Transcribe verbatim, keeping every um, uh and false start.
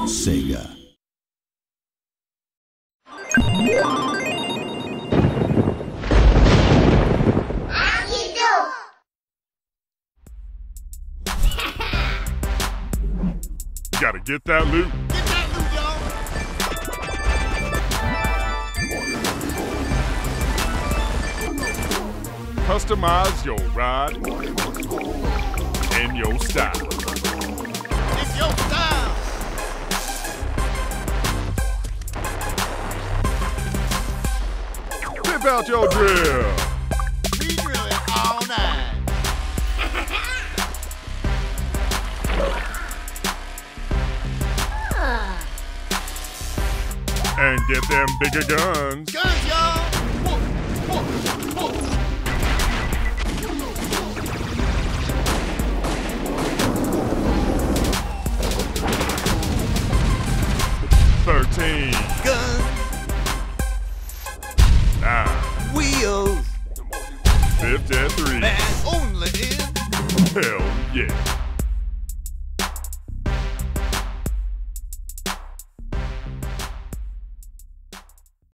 SEGA. Gotta get that loot. Get that loot, y'all. Customize your ride and your style. It's your style. Pimp out your drill. We drill it all night. And get them bigger guns. Guns, y'all. Whoop, whoop, whoop. Thirteen. Guns. Nine. Wheels. Fifty-three. Man only in. Hell yeah.